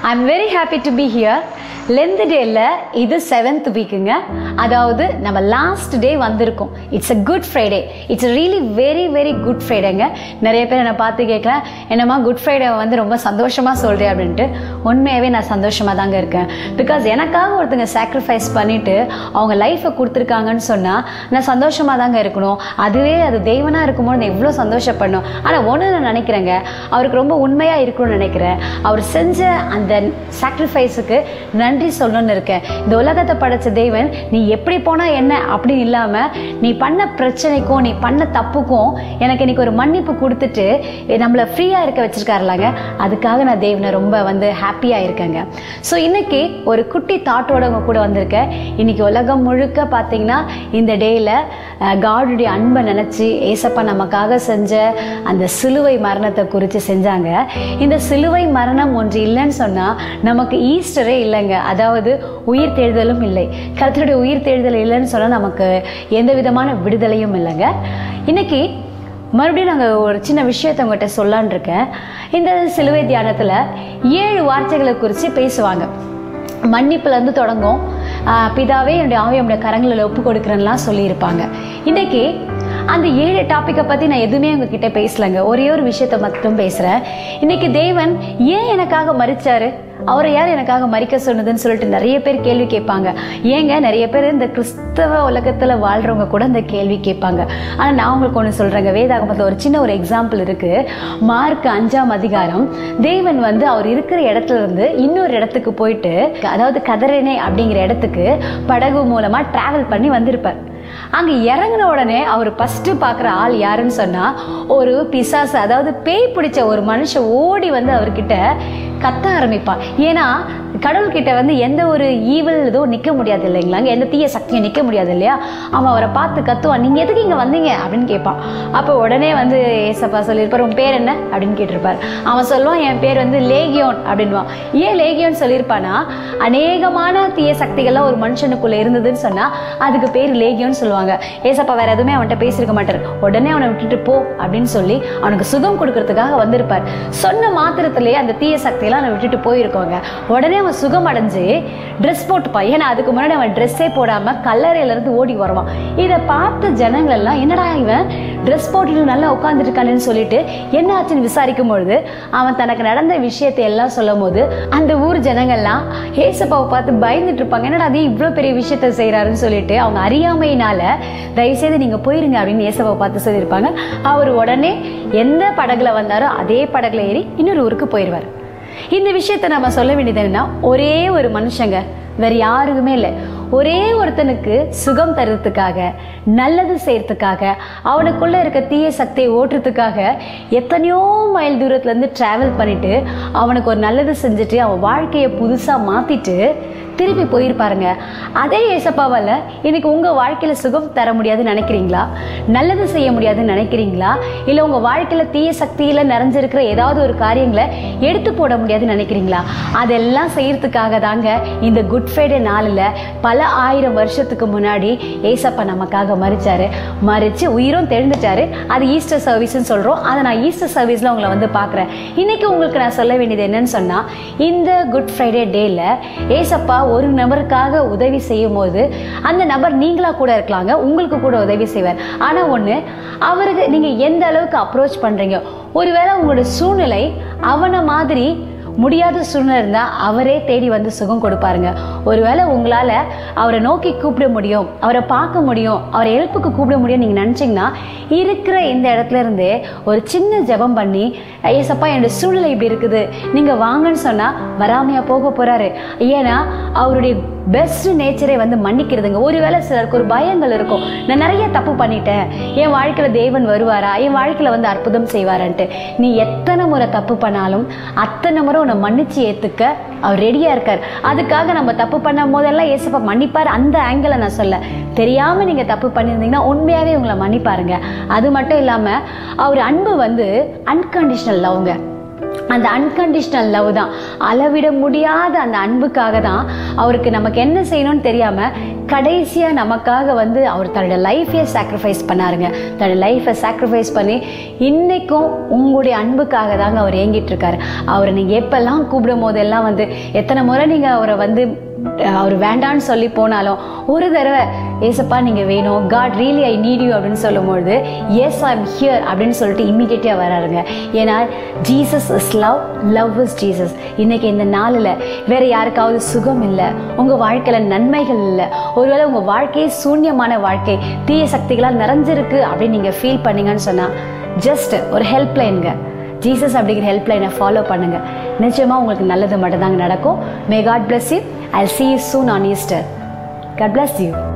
I'm very happy to be here. Lent டேல இது 7th வீக்குங்க. அதாவது நம்ம லாஸ்ட் டே வந்திருக்கோம். It's a Good Friday. It's really very very good ஃப்ரைடேங்க. நிறைய பேர் என்னை பார்த்து கேட்கலாம், என்னம்மா குட் ஃப்ரைடே வந்து ரொம்ப சந்தோஷமாக சொல்கிறேன் அப்படின்ட்டு. உண்மையாகவே நான் சந்தோஷமாக தாங்க இருக்கேன். பிகாஸ் எனக்காக ஒருத்தங்க சாக்ரிஃபைஸ் பண்ணிவிட்டு அவங்க லைஃப்பை கொடுத்துருக்காங்கன்னு சொன்னால் நான் சந்தோஷமாக தாங்க இருக்கணும். அதுவே அது தெய்வனாக இருக்கும்போது நான் எவ்வளோ சந்தோஷப்படணும். ஆனால் ஒன்று நான் நினைக்கிறேங்க, அவருக்கு ரொம்ப உண்மையாக இருக்கணும்னு நினைக்கிறேன். அவர் செஞ்ச அந்த சாக்ரிஃபைஸுக்கு நன்றி சொல்லணும்னு இருக்கேன். இந்த உலகத்தை படைச்ச தேவன் நீ எப்படி போனா என்ன அப்படின்னு இல்லாம நீ பண்ண பிரச்சனைக்கும் நீ பண்ண தப்புக்கும் எனக்கு இன்னைக்கு ஒரு மன்னிப்பு கொடுத்துட்டு நம்மள ஃப்ரீயா இருக்க வச்சிருக்காருலாங்க. அதுக்காக நான் தேவனை ரொம்ப ஹாப்பியா இருக்கேங்க. ஸோ இன்னைக்கு ஒரு குட்டி தாட்டோட உங்க கூட வந்திருக்கேன். இன்னைக்கு உலகம் முழுக்க பார்த்தீங்கன்னா இந்த டேல காடுடைய அன்பை நினைச்சு ஏசப்பா நமக்காக செஞ்ச அந்த சிலுவை மரணத்தை குறித்து செஞ்சாங்க. இந்த சிலுவை மரணம் ஒன்று இல்லைன்னு சொன்னா நமக்கு ஈஸ்டரே இல்லைங்க. அதாவது உயிர் தேடுதலும் இல்லை. கர்த்தருடைய உயிர் தேடுதல் இல்லைன்னு சொன்னா நமக்கு எந்த விதமான விடுதலையும் இல்லைங்க. இன்னைக்கு மறுபடியும் நாங்கள் ஒரு சின்ன விஷயத்தை உங்கள்கிட்ட சொல்லான் இருக்கேன். இந்த சிலுவை தியானத்தில் 7 வார்த்தைகளை குறித்து பேசுவாங்க. மன்னிப்புலேருந்து தொடங்கும். பிதாவே என்னுடைய ஆவி என்னுடைய கரங்களில் ஒப்பு கொடுக்குறேன்லாம் சொல்லியிருப்பாங்க. இன்னைக்கு அந்த 7 டாப்பிக்கை பற்றி நான் எதுவுமே உங்ககிட்ட பேசலைங்க. ஒரே ஒரு விஷயத்த மட்டும் பேசுகிறேன். இன்னைக்கு தேவன் ஏன் எனக்காக மரிச்சாரு, அவரை யார் எனக்காக மரிக்க சொன்னதுன்னு சொல்லிட்டு நிறைய பேர் கேள்வி கேட்பாங்க. ஏங்க நிறைய பேர் இந்த கிறிஸ்தவ உலகத்தில் வாழ்கிறவங்க கூட இந்த கேள்வி கேட்பாங்க. ஆனால் நான் உங்களுக்கு ஒன்று சொல்கிறேங்க. வேதாகமத்தில் ஒரு சின்ன ஒரு எக்ஸாம்பிள் இருக்குது. மார்க் 5ஆம் அதிகாரம் தேவன் அவர் இருக்கிற இடத்துல இருந்து இன்னொரு இடத்துக்கு போயிட்டு, அதாவது கதரேனே அப்படிங்கிற இடத்துக்கு படகு மூலமாக டிராவல் பண்ணி வந்திருப்பார். அங்க இறங்கின உடனே அவர் ஃபர்ஸ்ட் பாக்குற ஆள் யாருன்னு சொன்னா ஒரு பிசாசு, அதாவது பேய் பிடிச்ச ஒரு மனுஷன் ஓடி அவர்கிட்ட கத்த ஆரம்பிப்பான். ஏன்னா கடவுள்கிட்ட எந்த ஒரு ஈவில் இதோ நிற்க முடியாது இல்லைங்களா, எந்த தீய சக்தியும் நிற்க முடியாது இல்லையா. அவன் அவரை பார்த்து கத்துவான், நீங்க எதுக்கு இங்க வந்தீங்க அப்படின்னு கேட்பான். அப்போ உடனே ஏசப்பா சொல்லியிருப்பார், உன் பேர் என்ன அப்படின்னு கேட்டிருப்பார். அவன் சொல்லுவான், என் பேர் லேகியோன் அப்படின்வான். ஏன் லேகியோன் சொல்லியிருப்பானா, அநேகமான தீய சக்திகள்லாம் ஒரு மனுஷனுக்குள்ள இருந்ததுன்னு சொன்னா அதுக்கு பேர் லேகியோன்னு சொல்லுவாங்க. ஏசப்பா வேற எதுவுமே அவன்கிட்ட பேசியிருக்க மாட்டார். உடனே அவனை விட்டுட்டு போ அப்படின்னு சொல்லி அவனுக்கு சுகம் கொடுக்கறதுக்காக வந்திருப்பார். சொன்ன மாத்திரத்திலேயே அந்த தீய சக்தியெல்லாம் அவனை விட்டுட்டு போயிருக்கோங்க. உடனே அவன் சுகம் அடைஞ்சு ட்ரெஸ் போட்டுப்பான். ஏன்னா அதுக்கு முன்னாடி அவன் ட்ரெஸ்ஸே போடாம கல்லறையில இருந்து ஓடி வருவான். இதை பார்த்த ஜனங்கள் எல்லாம் என்னடா இவன் ட்ரெஸ் போட்டுட்டு நல்லா உட்காந்துட்டு இருக்கானு சொல்லிட்டு என்ன ஆச்சுன்னு விசாரிக்கும் பொழுது அவன் தனக்கு நடந்த விஷயத்தை எல்லாம் சொல்லும் போது அந்த ஊர் ஜனங்கள்லாம் ஏசப்பாவை பார்த்து பயந்துட்டு இருப்பாங்க. என்னடா அது இவ்வளவு பெரிய விஷயத்த செய்யறாருன்னு சொல்லிட்டு அவங்க அறியாமையினால தயவுசெய்து நீங்க போயிருங்க அப்படின்னு ஏசப்பாவை பார்த்து சொல்லியிருப்பாங்க. அவர் உடனே எந்த படகுல வந்தாரோ அதே படகுல ஏறி இன்னொரு ஊருக்கு போயிடுவார். இந்த விஷயத்த நம்ம சொல்ல வேண்டியது என்னன்னா, ஒரே ஒரு மனுஷங்க, வேற யாருக்குமே இல்லை, ஒரே ஒருத்தனுக்கு சுகம் தருறதுக்காக, நல்லது செய்யறதுக்காக, அவனுக்குள்ள இருக்க தீய சக்தியை ஓட்டுறதுக்காக எத்தனையோ மைல் தூரத்துல இருந்து டிராவல் பண்ணிட்டு அவனுக்கு ஒரு நல்லது செஞ்சுட்டு அவன் வாழ்க்கையை புதுசா மாத்திட்டு திருப்பி போயிருப்பாருங்க. அதே ஏசப்பாவால இன்னைக்கு உங்க வாழ்க்கையில சுகம் தர முடியாதுன்னு நினைக்கிறீங்களா, நல்லது செய்ய முடியாதுன்னு நினைக்கிறீங்களா, இல்ல உங்க வாழ்க்கையில தீய சக்தியில நிறைஞ்சிருக்கிற ஏதாவது ஒரு காரியங்களை எடுத்து போட முடியாதுன்னு நினைக்கிறீங்களா? அதெல்லாம் செய்யறதுக்காக தாங்க இந்த குட் ஃப்ரைடே நாளில் பல 1000 வருஷத்துக்கு முன்னாடி ஏசப்பா நமக்காக மரிச்சு உயிரும் தெழுந்துட்டாரு. அது ஈஸ்டர் சர்வீஸ்ன்னு சொல்றோம். அதை நான் ஈஸ்டர் சர்வீஸ்ல உங்களை பார்க்குறேன். இன்னைக்கு உங்களுக்கு நான் சொல்ல வேண்டியது என்னன்னு சொன்னா, இந்த குட் ஃப்ரைடே டேல ஏசப்பா ஒரு நபருக்காக உதவி செய்யும் போது அந்த நபர் நீங்களா கூட இருக்கலாங்க, உங்களுக்கு கூட உதவி செய்வார். ஆனா ஒண்ணு, அவருக்கு நீங்க எந்த அளவுக்கு அப்ரோச் பண்றீங்க. ஒருவேளை உங்களோட சூழ்நிலை அவனை மாதிரி முடியாத சூழ்நிலை இருந்தா அவரே தேடி சுகம் கொடுப்பாருங்க. ஒருவேளை உங்களால அவரை நோக்கி கூப்பிட முடியும், அவரை பார்க்க முடியும், அவரை ஹெல்ப்புக்கு கூப்பிட முடியும் நீங்க நினைச்சீங்கன்னா இருக்கிற இந்த இடத்துல இருந்தே ஒரு சின்ன ஜெபம் பண்ணி, ஏசப்பா என்னோட சூழ்நிலை இப்படி இருக்குது நீங்க வாங்கன்னு சொன்னா வராமையா போக போறாரு. ஏன்னா அவருடைய பெஸ்ட் நேச்சரே மன்னிக்கிறதுங்க. ஒருவேளை சிலருக்கு ஒரு பயங்கள் இருக்கும், நான் நிறைய தப்பு பண்ணிட்டேன், என் வாழ்க்கையில தேவன் வருவாரா, என் வாழ்க்கையில அற்புதம் செய்வாரான்ட்டு. நீ எத்தனை முறை தப்பு பண்ணாலும் அத்தனை முறை உன்னை மன்னிச்சு ஏத்துக்க அவர் ரெடியா இருக்கார். அதுக்காக நம்ம தப்பு பண்ணும் போதெல்லாம் ஏசப்பா மன்னிப்பார். அந்த ஆங்கிளை நான் சொல்ல, தெரியாம நீங்க தப்பு பண்ணியிருந்தீங்கன்னா உண்மையாவே உங்களை மன்னிப்பாருங்க. அது மட்டும் இல்லாம அவர் அன்பு அன்கண்டிஷனல் லவ்ங்க. அந்த அன்கண்டிஷனல் லவ் தான், அளவிட முடியாத அந்த அன்புக்காக தான் அவருக்கு நமக்கு என்ன செய்யணும்னு தெரியாம கடைசியாக நமக்காக வந்து அவர் தன்னோட லைஃபையே சாக்ரிஃபைஸ் பண்ணாருங்க. தன்னோட லைஃப்பை சாக்ரிஃபைஸ் பண்ணி இன்றைக்கும் உங்களுடைய அன்புக்காக தாங்க அவர் ஏங்கிட்டு இருக்காரு. அவரை நீங்கள் எப்பெல்லாம் கூப்பிடும் போதெல்லாம் வந்து எத்தனை முறை நீங்கள் அவரை வந்து அவர் வேண்டான்னு சொல்லி போனாலும் ஒரு தடவை ஏசப்பா நீங்கள் வேணும், God really I need you அப்படின்னு சொல்லும்பொழுது எஸ் ஐ எம் ஹியர் அப்படின்னு சொல்லிட்டு இம்மிடியேட்டாக வராருங்க. ஏன்னா Jesus is love, love is Jesus. இன்னைக்கு இந்த நாளில் வேற யாருக்காவது சுகம் இல்லை, உங்கள் வாழ்க்கையில் நன்மைகள் இல்லை, ஒருவேளை உங்கள் வாழ்க்கையே சூன்யமான வாழ்க்கை, தீய சக்திகளால் நிறைஞ்சிருக்கு அப்படின்னு நீங்கள் ஃபீல் பண்ணீங்கன்னு சொன்னால் ஜஸ்ட் ஒரு ஹெல்ப்லைனுங்க, ஜீசஸ் அப்படிங்கிற ஹெல்ப்லைனை ஃபாலோ பண்ணுங்க. நிச்சயமாக உங்களுக்கு நல்லது மட்டும்தாங்க நடக்கும். May God bless you. I'll see you soon on Easter. God bless you.